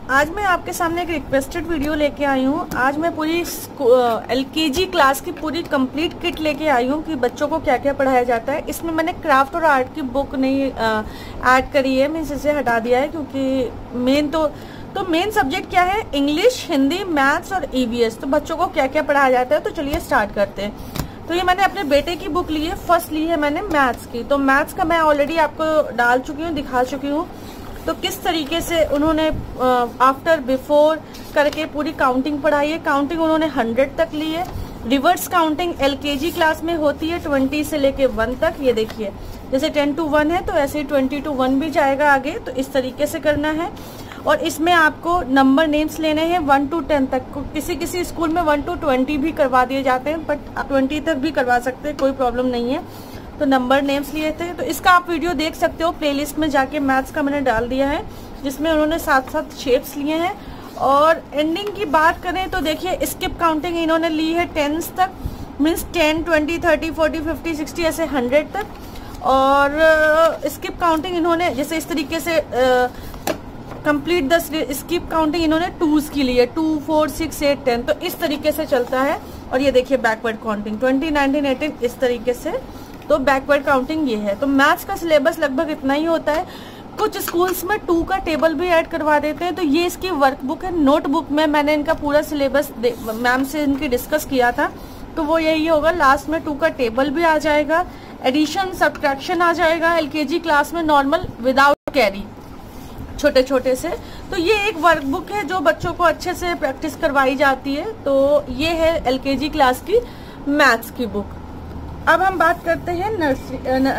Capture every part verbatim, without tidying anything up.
आज मैं आपके सामने एक रिक्वेस्टेड वीडियो लेके आई हूँ। आज मैं पूरी एलकेजी क्लास की पूरी कंप्लीट किट लेके आई हूँ कि बच्चों को क्या क्या पढ़ाया जाता है। इसमें मैंने क्राफ्ट और आर्ट की बुक नहीं ऐड करी है, मीन्स इसे हटा दिया है क्योंकि मेन तो तो मेन सब्जेक्ट क्या है, इंग्लिश, हिंदी, मैथ्स और ईवीएस। तो बच्चों को क्या क्या पढ़ाया जाता है, तो चलिए स्टार्ट करते हैं। तो ये मैंने अपने बेटे की बुक ली है, फर्स्ट ली है मैंने मैथ्स की। तो मैथ्स का मैं ऑलरेडी आपको डाल चुकी हूँ, दिखा चुकी हूँ। तो किस तरीके से उन्होंने आफ्टर बिफोर करके पूरी काउंटिंग पढ़ाई है। काउंटिंग उन्होंने हंड्रेड तक ली है। रिवर्स काउंटिंग एलकेजी क्लास में होती है ट्वेंटी से लेके वन तक। ये देखिए, जैसे टेन टू वन है तो ऐसे ही ट्वेंटी टू वन भी जाएगा आगे। तो इस तरीके से करना है। और इसमें आपको नंबर नेम्स लेने हैं वन टू टेन तक। किसी किसी स्कूल में वन टू ट्वेंटी भी करवा दिए जाते हैं, बट आप ट्वेंटी तक भी करवा सकते हैं, कोई प्रॉब्लम नहीं है। तो नंबर नेम्स लिए थे। तो इसका आप वीडियो देख सकते हो, प्लेलिस्ट में जाके मैथ्स का मैंने डाल दिया है, जिसमें उन्होंने सात सात शेप्स लिए हैं। और एंडिंग की बात करें तो देखिए, स्किप काउंटिंग इन्होंने ली है टेंस तक, means ten, twenty, thirty, forty, fifty, sixty ऐसे हंड्रेड तक। और स्किप काउंटिंग इन्होंने जैसे इस तरीके से कंप्लीट द स्किप काउंटिंग इन्होंने टूज की ली है, two, four, six, eight, ten. तो इस तरीके से चलता है। और ये देखिए backward counting twenty, nineteen, eighteen इस तरीके से। तो बैकवर्ड काउंटिंग ये है। तो मैथ्स का सिलेबस लगभग इतना ही होता है। कुछ स्कूल्स में टू का टेबल भी ऐड करवा देते हैं। तो ये इसकी वर्कबुक है। नोटबुक में मैंने इनका पूरा सिलेबस मैम से इनकी डिस्कस किया था, तो वो यही होगा। लास्ट में टू का टेबल भी आ जाएगा, एडिशन सब्ट्रैक्शन आ जाएगा एलकेजी क्लास में नॉर्मल विदाउट कैरी, छोटे छोटे से। तो ये एक वर्कबुक है जो बच्चों को अच्छे से प्रैक्टिस करवाई जाती है। तो ये है एलकेजी क्लास की मैथ्स की बुक। अब हम बात करते हैं नर्सरी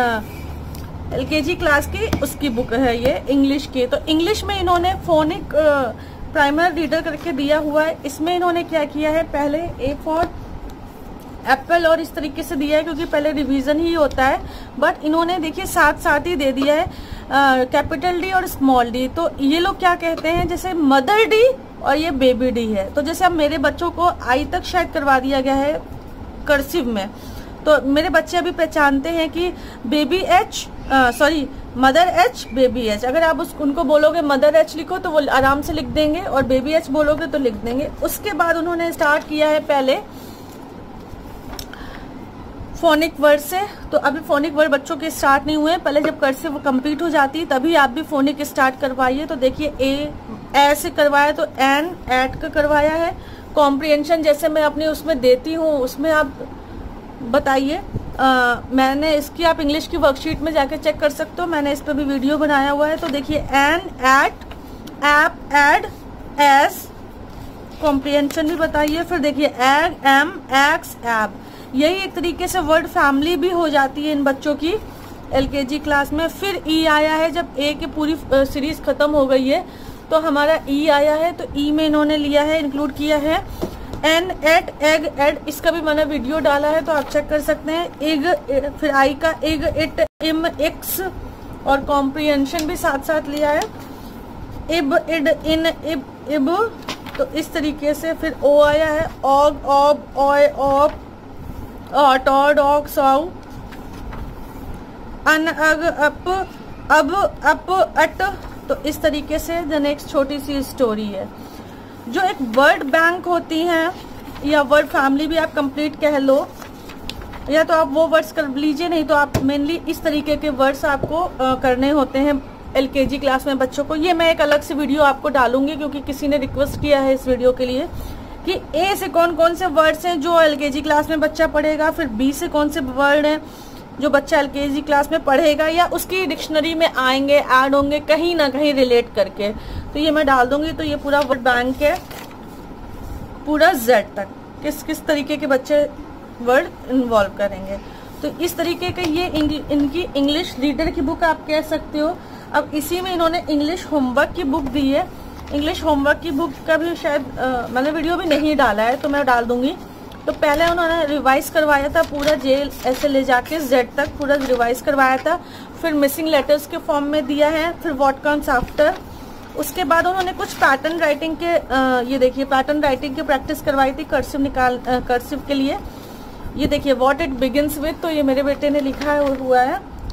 एलकेजी क्लास की, उसकी बुक है ये इंग्लिश की। तो इंग्लिश में इन्होंने फोनिक प्राइमर रीडर करके दिया हुआ है। इसमें इन्होंने क्या किया है, पहले ए फॉर एप्पल और इस तरीके से दिया है, क्योंकि पहले रिवीजन ही होता है। बट इन्होंने देखिए साथ साथ ही दे दिया है कैपिटल डी और स्मॉल डी। तो ये लोग क्या कहते हैं, जैसे मदर डी और ये बेबी डी है। तो जैसे अब मेरे बच्चों को आई तक शायद करवा दिया गया है कर्सिव में, तो मेरे बच्चे अभी पहचानते हैं कि baby H, sorry mother H, baby H. अगर आप उस उनको बोलोगे मदर एच लिखो तो वो आराम से लिख देंगे, और बेबी एच बोलोगे तो लिख देंगे। उसके बाद उन्होंने स्टार्ट किया है पहले फोनिक वर्ड से। तो अभी फोनिक वर्ड बच्चों के स्टार्ट नहीं हुए, पहले जब कर्सिव कंप्लीट हो जाती है तभी आप भी फोनिक स्टार्ट करवाइए। तो देखिए ए ए से करवाया, तो एन एट का करवाया है। कॉम्प्रिहेंशन जैसे मैं अपने उसमें देती हूँ, उसमें आप बताइए। मैंने इसकी आप इंग्लिश की वर्कशीट में जाके चेक कर सकते हो, मैंने इस पर भी वीडियो बनाया हुआ है। तो देखिए an, at, ap, ad, as, comprehension भी बताइए। फिर देखिए एग, एम, एक्स, एब। यही एक तरीके से वर्ड फैमिली भी हो जाती है इन बच्चों की एलकेजी क्लास में। फिर ई आया है, जब ए की पूरी सीरीज खत्म हो गई है तो हमारा ई आया है। तो ई में इन्होंने लिया है, इंक्लूड किया है एन, एट, एग, एड। इसका भी मैंने वीडियो डाला है, तो आप चेक कर सकते हैं। एग, फिर आई का एग, इट, इम, एक्स, और कॉम्प्रिहेंशन भी साथ साथ लिया है, इब, इड, इन, इब, इब। तो इस तरीके से फिर ओ आया है, og, ob, oy, ob, taw, dog, saw, un, ug, up, अब, अप, अट। तो इस तरीके से द नेक्स्ट छोटी सी स्टोरी है। जो एक वर्ड बैंक होती हैं, या वर्ड फैमिली भी आप कंप्लीट कह लो, या तो आप वो वर्ड्स कर लीजिए, नहीं तो आप मेनली इस तरीके के वर्ड्स आपको आ, करने होते हैं एलकेजी क्लास में बच्चों को। ये मैं एक अलग से वीडियो आपको डालूंगी, क्योंकि किसी ने रिक्वेस्ट किया है इस वीडियो के लिए कि ए से कौन कौन से वर्ड्स हैं जो एलकेजी क्लास में बच्चा पढ़ेगा, फिर बी से कौन से वर्ड हैं जो बच्चा एलकेजी क्लास में पढ़ेगा, या उसकी डिक्शनरी में आएंगे, ऐड होंगे कहीं ना कहीं रिलेट करके। तो ये मैं डाल दूंगी। तो ये पूरा वर्ड बैंक है, पूरा जेड तक किस किस तरीके के बच्चे वर्ड इन्वॉल्व करेंगे। तो इस तरीके के ये इनकी इंग्लिश रीडर की बुक आप कह सकते हो। अब इसी में इन्होंने इंग्लिश होमवर्क की बुक दी है। इंग्लिश होमवर्क की बुक का भी शायद आ, मैंने वीडियो भी नहीं डाला है, तो मैं डाल दूंगी। तो पहले उन्होंने रिवाइज करवाया था पूरा, जेल ऐसे ले जाके जेड तक पूरा रिवाइज करवाया था। फिर मिसिंग लेटर्स के फॉर्म में दिया है, फिर व्हाट कम्स आफ्टर। उसके बाद उन्होंने कुछ पैटर्न राइटिंग के आ, ये देखिए पैटर्न राइटिंग की प्रैक्टिस करवाई थी कर्सिव निकाल कर्सिव के लिए। ये देखिए व्हाट इट बिगिंस विद, तो ये मेरे बेटे ने लिखा है हुआ है।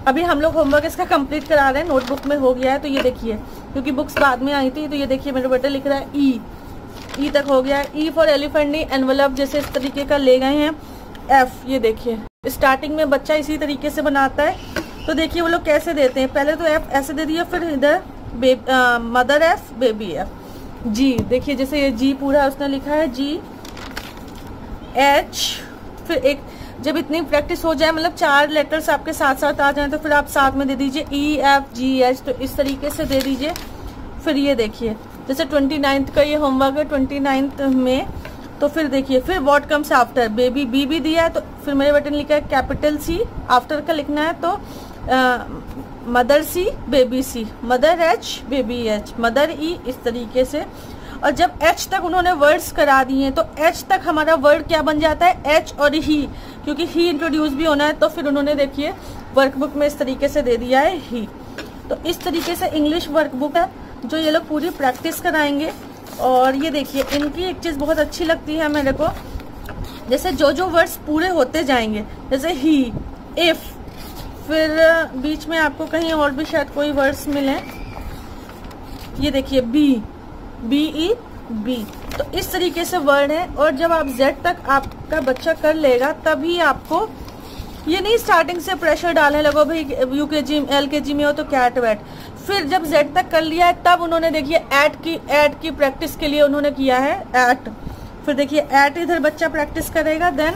अभी हम लोग होमवर्क इसका कंप्लीट करा रहे हैं, नोटबुक में हो गया है। तो ये देखिए, क्योंकि बुक्स बाद में आई थी, तो ये देखिए मेरे बेटे लिख रहा है ई, ई तक हो गया है। ई फॉर एलिफेंट नहीं, एनवलप जैसे इस तरीके का ले गए हैं। एफ, ये देखिए स्टार्टिंग में बच्चा इसी तरीके से बनाता है। तो देखिए वो लोग कैसे देते हैं, पहले तो एफ ऐसे दे दिया, फिर इधर मदर एफ, बेबी एफ। जी देखिए जैसे ये जी पूरा उसने लिखा है, जी एच, फिर एक जब इतनी प्रैक्टिस हो जाए, मतलब चार लेटर्स आपके साथ साथ आ जाए, तो फिर आप साथ में दे दीजिए ई एफ जी एच, तो इस तरीके से दे दीजिए। फिर ये देखिए जैसे ट्वेंटी नाइन्थ का ये होमवर्क है, ट्वेंटी नाइन्थ में, तो फिर देखिए फिर what comes after, baby B भी दिया है, तो फिर मेरे बेटे ने लिखा है कैपिटल सी, आफ्टर का लिखना है तो mother C baby C, mother H baby H, mother E, इस तरीके से। और जब एच तक उन्होंने वर्ड्स करा दिए हैं, तो एच तक हमारा वर्ड क्या बन जाता है, एच और ही, क्योंकि ही इंट्रोड्यूस भी होना है। तो फिर उन्होंने देखिए वर्कबुक में इस तरीके से दे दिया है ही। तो इस तरीके से इंग्लिश वर्कबुक है जो ये लोग पूरी प्रैक्टिस कराएंगे। और ये देखिए इनकी एक चीज़ बहुत अच्छी लगती है मेरे को, जैसे जो जो वर्ड्स पूरे होते जाएंगे, जैसे ही, इफ, फिर बीच में आपको कहीं और भी शायद कोई वर्ड्स मिले, ये देखिए बी, बी ई बी, तो इस तरीके से वर्ड है। और जब आप जेड तक आपका बच्चा कर लेगा, तभी आपको ये नहीं स्टार्टिंग से प्रेशर डालने लगो भाई यूकेजी एलकेजी में हो तो कैट वैट। फिर जब जेड तक कर लिया है, तब उन्होंने देखिए ऐट की ऐट की प्रैक्टिस के लिए उन्होंने किया है ऐट। फिर देखिए ऐट इधर बच्चा प्रैक्टिस करेगा, देन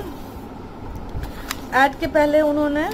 ऐट के पहले उन्होंने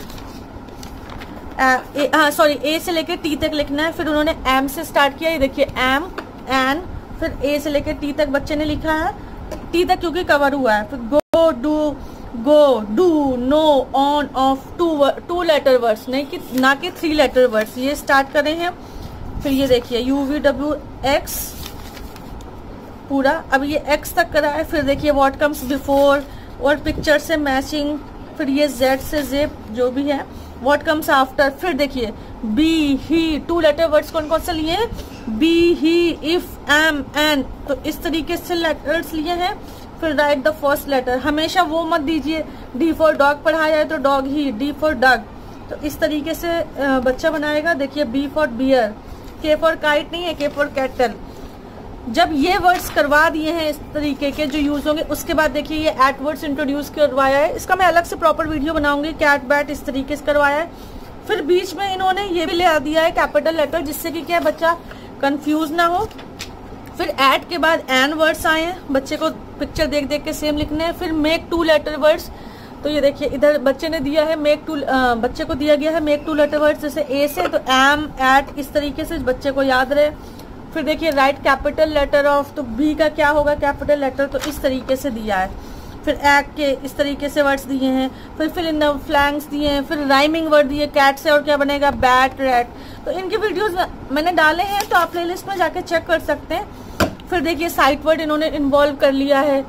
हाँ सॉरी ए से लेके टी तक लिखना है। फिर उन्होंने एम से स्टार्ट किया, ये देखिए एम, एन, फिर ए से लेके टी तक बच्चे ने लिखा है, टी तक क्योंकि कवर हुआ है। फिर go, do, go, do, no, on, off, two two letter words, नहीं कि ना कि थ्री लेटर वर्ड्स, ये स्टार्ट कर रहे हैं। फिर ये देखिए यू वी डब्ल्यू एक्स पूरा, अब ये एक्स तक करा है। फिर देखिए व्हाट कम्स बिफोर और पिक्चर से मैचिंग, फिर ये जेड से जेब जो भी है, व्हाट कम्स आफ्टर। फिर देखिए be, he, two letter words कौन कौन से लिए हैं, be, he, if, am, an, तो इस तरीके से लेटर्स लिए हैं। फिर राइट द फर्स्ट लेटर, हमेशा वो मत दीजिए डी फॉर डॉग पढ़ाया है तो डॉग ही, डी फॉर डग, तो इस तरीके से बच्चा बनाएगा। देखिए B for bear, K for kite नहीं है, के फॉर कैटल। जब ये वर्ड्स करवा दिए हैं इस तरीके के जो यूज होंगे, उसके बाद देखिए ये एट वर्ड्स इंट्रोड्यूस करवाया है, इसका मैं अलग से प्रॉपर वीडियो बनाऊंगी, कैट बैट इस तरीके से करवाया है। फिर बीच में इन्होंने ये भी ले आ दिया है कैपिटल लेटर, जिससे कि क्या बच्चा कंफ्यूज ना हो। फिर एट के बाद एन वर्ड्स आए हैं, बच्चे को पिक्चर देख देख के सेम लिखने हैं। फिर मेक टू लेटर वर्ड्स, तो ये देखिए इधर बच्चे ने दिया है मेक टू, बच्चे को दिया गया है मेक टू लेटर वर्ड्स, जैसे ए से तो एम, एट, इस तरीके से बच्चे को याद रहे। फिर देखिए राइट कैपिटल लेटर ऑफ, तो बी का क्या होगा कैपिटल लेटर, तो इस तरीके से दिया है। फिर एक्ट के इस तरीके से वर्ड्स दिए हैं। फिर फिल इन द फ्लैंक्स दिए हैं। फिर राइमिंग वर्ड दिए, कैट से और क्या बनेगा बैट, रैट। तो इनके वीडियोस मैंने डाले हैं, तो आप प्लेलिस्ट में जाके चेक कर सकते हैं। फिर देखिए साइट वर्ड इन्होंने इन्वॉल्व कर लिया है,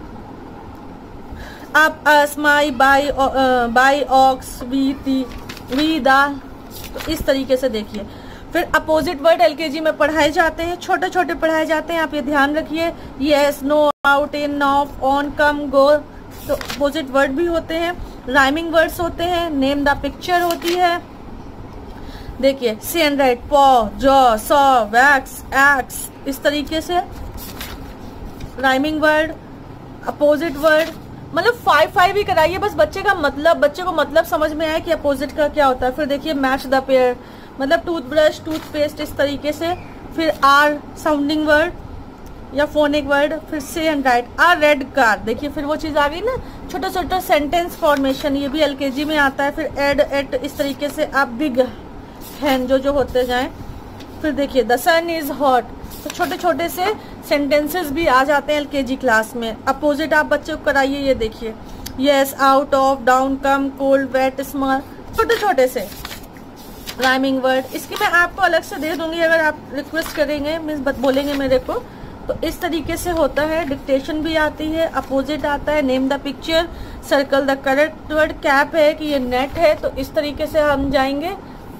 up, us, my, by, by, ox, we, ti, we, da, तो इस तरीके से देखिए। फिर अपोजिट वर्ड एलकेजी में पढ़ाए जाते हैं, छोटे छोटे पढ़ाए जाते हैं, आप ये ध्यान रखिए। Yes, no, out, in, off, on, come, go, तो अपोजिट वर्ड भी होते हैं। राइमिंग वर्ड्स होते हैं, नेम द पिक्चर होती है। देखिए see and write, paw, jaw, saw, wax, ax, इस तरीके से राइमिंग वर्ड, अपोजिट वर्ड, मतलब फाइव फाइव ही कराइए, बस बच्चे का मतलब, बच्चे को मतलब समझ में आए कि अपोजिट का क्या होता है। फिर देखिए मैच द पेयर, मतलब टूथब्रश, टूथपेस्ट, इस तरीके से। फिर आर साउंडिंग वर्ड या फोनिक वर्ड। फिर से and write, R red car, देखिए फिर वो चीज आ गई ना, छोटा छोटा सेंटेंस फॉर्मेशन, ये भी एलकेजी में आता है। फिर एड, एट, इस तरीके से आप बिग हैन जो जो होते जाएं। फिर देखिए द सन इज हॉट, तो छोटे छोटे से सेंटेंसेस भी आ जाते हैं एलकेजी क्लास में। अपोजिट आप बच्चे को कराइए, ये देखिए yes, out of, down, come, cold, wet, small, छोटे छोटे से राइमिंग वर्ड। इसकी मैं आपको अलग से दे दूंगी अगर आप रिक्वेस्ट करेंगे, मीन्स बोलेंगे मेरे को, तो इस तरीके से होता है। डिक्टेशन भी आती है, अपोजिट आता है, name the picture, circle the correct word, cap है कि ये नेट है, तो इस तरीके से हम जाएंगे।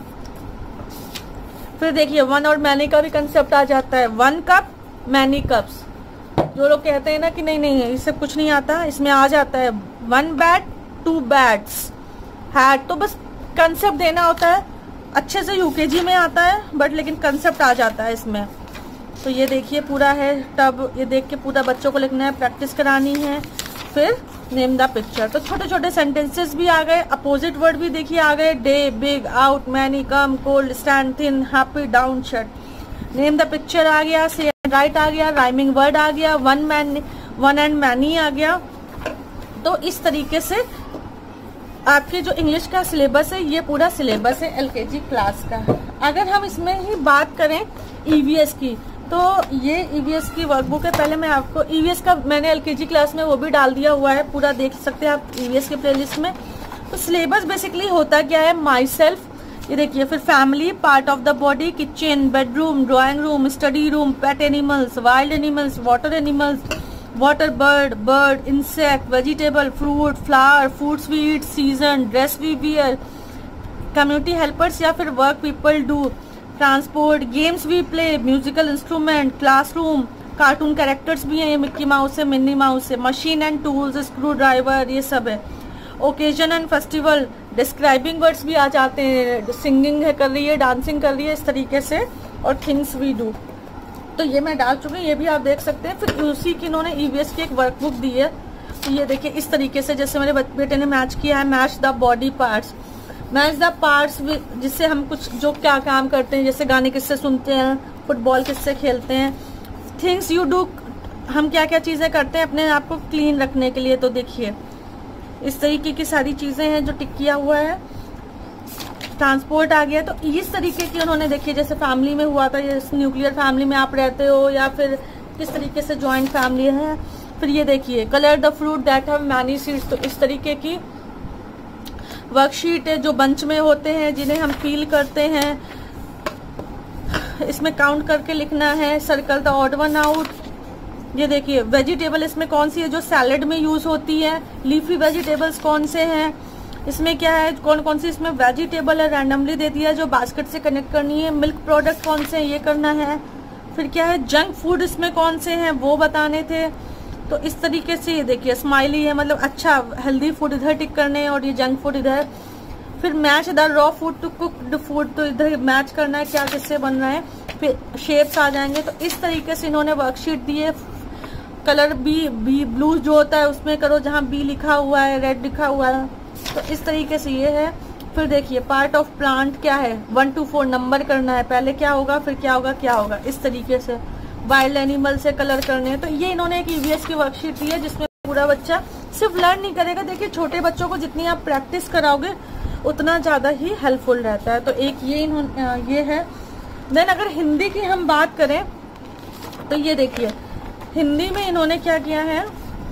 फिर देखिए वन और मैनी का भी कंसेप्ट आ जाता है, वन कप, मैनी कप्स। जो लोग कहते हैं ना कि नहीं नहीं इससे कुछ नहीं आता, इसमें आ जाता है one bat, two bats, hat, तो बस कंसेप्ट देना होता है। अच्छे से यूकेजी में आता है, बट लेकिन कंसेप्ट आ जाता है इसमें। तो ये देखिए पूरा है टब, ये देख के पूरा बच्चों को लिखना है, प्रैक्टिस करानी है। फिर नेम द पिक्चर, तो छोटे छोटे सेंटेंसेस भी आ गए, अपोजिट वर्ड भी देखिए आ गए, day, big, out, many, come, cold, stand, thin, happy, down, shut. Name the picture आ गया, से एंड राइट आ गया, राइमिंग वर्ड आ गया, one man, one and many आ गया। तो इस तरीके से आपके जो इंग्लिश का सिलेबस है, ये पूरा सिलेबस है एलकेजी क्लास का। अगर हम इसमें ही बात करें ईवीएस की, तो ये ईवीएस की वर्कबुक है। पहले मैं आपको ईवीएस का मैंने एलकेजी क्लास में वो भी डाल दिया हुआ है, पूरा देख सकते हैं आप ईवीएस के प्लेलिस्ट में। तो सिलेबस बेसिकली होता क्या है, माई सेल्फ, ये देखिए, फिर family, part of the body, kitchen, bedroom, drawing room, study room, pet animals, wild animals, water animals, water bird, bird, insect, vegetable, fruit, flower, food, sweet, season, dress we wear, community helpers या फिर work people do, transport, games we play, musical instrument, classroom, cartoon characters भी हैं, Mickey Mouse है, Minnie Mouse है, machine and tools, screwdriver, ये सब है। Occasion and festival, describing words भी आ जाते हैं, सिंगिंग है कर रही है, डांसिंग कर रही है, इस तरीके से, और थिंग्स वी डू। तो ये मैं डाल चुकी हूँ, ये भी आप देख सकते हैं। फिर उसी की इन्होंने ईवीएस की एक वर्कबुक दी है, तो ये देखिए इस तरीके से, जैसे मेरे बेटे ने मैच किया है, match the body parts, match the parts, जिससे हम कुछ जो क्या काम करते हैं, जैसे गाने किससे सुनते हैं, फुटबॉल किससे खेलते हैं, थिंग्स यू डू, हम क्या क्या चीजें करते हैं अपने आप को क्लीन रखने के लिए। तो देखिए इस तरीके की सारी चीजें हैं जो टिक किया हुआ है। ट्रांसपोर्ट आ गया, तो इस तरीके की उन्होंने देखिए, जैसे फैमिली में हुआ था, ये न्यूक्लियर फैमिली में आप रहते हो या फिर किस तरीके से ज्वाइंट फैमिली है। फिर ये देखिए, colour the fruit that have many seeds, तो इस तरीके की वर्कशीट है जो बंच में होते हैं, जिन्हें हम फील करते हैं, इसमें काउंट करके लिखना है। Circle the odd one out, ये देखिए वेजिटेबल इसमें कौन सी है जो सैलेड में यूज होती है, लीफी वेजिटेबल्स कौन से हैं, इसमें क्या है, कौन कौन सी इसमें वेजिटेबल है, रैंडमली दे दिया जो बास्केट से कनेक्ट करनी है। मिल्क प्रोडक्ट कौन से हैं, ये करना है। फिर क्या है, जंक फूड इसमें कौन से हैं वो बताने थे। तो इस तरीके से ये देखिए स्माइली है, मतलब अच्छा हेल्दी फूड इधर टिक करने और ये जंक फूड इधर। फिर match the raw food to cooked food, तो इधर मैच करना है क्या किससे बन रहा है। फिर शेप्स आ जाएंगे। तो इस तरीके से इन्होंने वर्कशीट दी है। कलर बी बी ब्लू जो होता है उसमें करो जहाँ बी लिखा हुआ है, रेड लिखा हुआ है। तो इस तरीके से ये है। फिर देखिए पार्ट ऑफ प्लांट क्या है, वन टू फोर नंबर करना है, पहले क्या होगा फिर क्या होगा क्या होगा, इस तरीके से। वाइल्ड एनिमल से कलर करने हैं। तो ये इन्होंने एक ईवीएस की वर्कशीट दी है जिसमें पूरा बच्चा सिर्फ लर्न नहीं करेगा। देखिए छोटे बच्चों को जितनी आप प्रैक्टिस कराओगे उतना ज्यादा ही हेल्पफुल रहता है। तो एक ये इन्होंने ये है। देन अगर हिंदी की हम बात करें तो ये देखिए हिंदी में इन्होंने क्या किया है,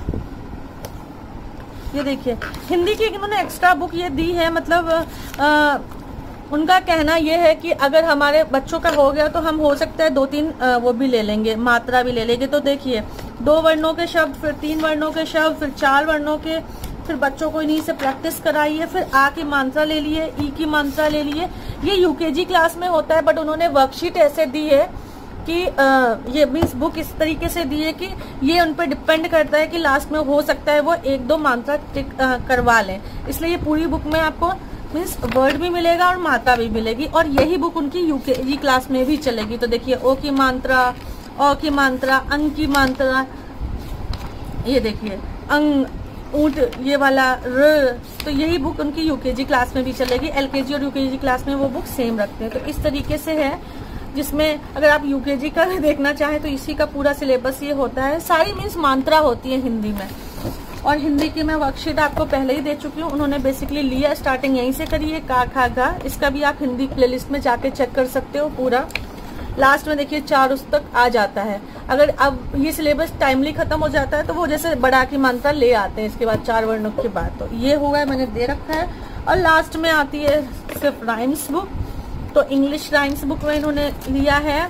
ये देखिए हिंदी की इन्होंने एक्स्ट्रा बुक ये दी है। मतलब आ, उनका कहना ये है कि अगर हमारे बच्चों का हो गया तो हम हो सकता है दो तीन आ, वो भी ले लेंगे, मात्रा भी ले लेंगे। तो देखिए दो वर्णों के शब्द, फिर तीन वर्णों के शब्द, फिर चार वर्णों के, फिर बच्चों को इन्हीं से प्रैक्टिस कराई है। फिर आ की मात्रा ले लिए, ई की मात्रा ले लिए। ये यूकेजी क्लास में होता है, बट उन्होंने वर्कशीट ऐसे दी है कि आ, ये मीन्स बुक इस तरीके से दी है कि ये उन पर डिपेंड करता है कि लास्ट में हो सकता है वो एक दो मात्रा करवा लें। इसलिए ये पूरी बुक में आपको मीन्स वर्ड भी मिलेगा और मात्रा भी मिलेगी। और यही बुक उनकी यूकेजी क्लास में भी चलेगी। तो देखिए ओ की मात्रा, औ की मात्रा, अंग की मात्रा, ये देखिए अंग, ऊंट, ये वाला र। तो यही बुक उनकी यूकेजी क्लास में भी चलेगी। एलकेजी और यूकेजी क्लास में वो बुक सेम रखते हैं। तो इस तरीके से है, जिसमें अगर आप यूकेजी का देखना चाहें तो इसी का पूरा सिलेबस ये होता है। सारी मीन्स मात्रा होती है हिंदी में। और हिंदी की मैं वर्कशीट आपको पहले ही दे चुकी हूँ। उन्होंने बेसिकली लिया, स्टार्टिंग यहीं से करी है, का खा गा। इसका भी आप हिंदी प्लेलिस्ट में जाके चेक कर सकते हो पूरा। लास्ट में देखिए चार उस तक आ जाता है। अगर अब ये सिलेबस टाइमली खत्म हो जाता है तो वो जैसे बड़ा की मात्रा ले आते हैं इसके बाद चार वर्णों के बाद। तो ये हुआ है, मैंने दे रखा है। और लास्ट में आती है सिर्फ राइम्स बुक। तो इंग्लिश राइम्स बुक में इन्होंने लिया है,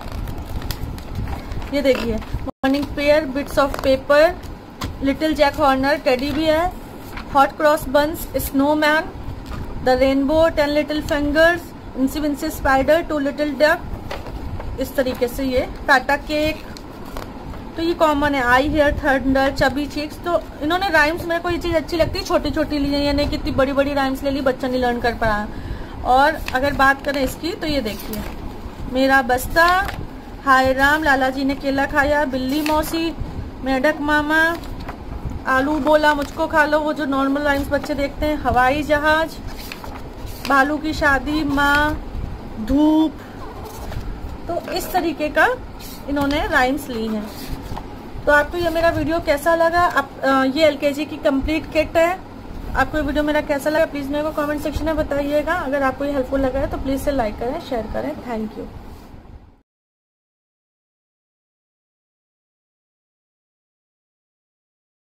ये देखिए morning prayer, bits of paper, little Jack Horner, teddy bear, hot cross buns, snowman, the rainbow, ten little fingers, incy wincy spider, two little duck, इस तरीके से ये टाटा केक। तो ये कॉमन है। I hear thunder, chubby cheeks. तो इन्होंने rhymes, मेरे को ये चीज अच्छी लगती है, छोटी छोटी ली है, यानी कि इतनी बड़ी बड़ी राइम्स ले ली बच्चा नहीं लर्न कर पाया। और अगर बात करें इसकी तो ये देखिए, मेरा बस्ता, हाय राम, लाला जी ने केला खाया, बिल्ली मौसी, मेढक मामा, आलू बोला मुझको खा लो, वो जो नॉर्मल राइम्स बच्चे देखते हैं, हवाई जहाज, भालू की शादी, माँ, धूप। तो इस तरीके का इन्होंने राइम्स ली हैं। तो आपको ये मेरा वीडियो कैसा लगा? आप ये एलकेजी की कंप्लीट किट है। आपको ये वीडियो मेरा कैसा लगा प्लीज मेरे को कमेंट सेक्शन में बताइएगा। अगर आपको ये हेल्पफुल लगा है तो प्लीज से लाइक करें, शेयर करें। Thank you.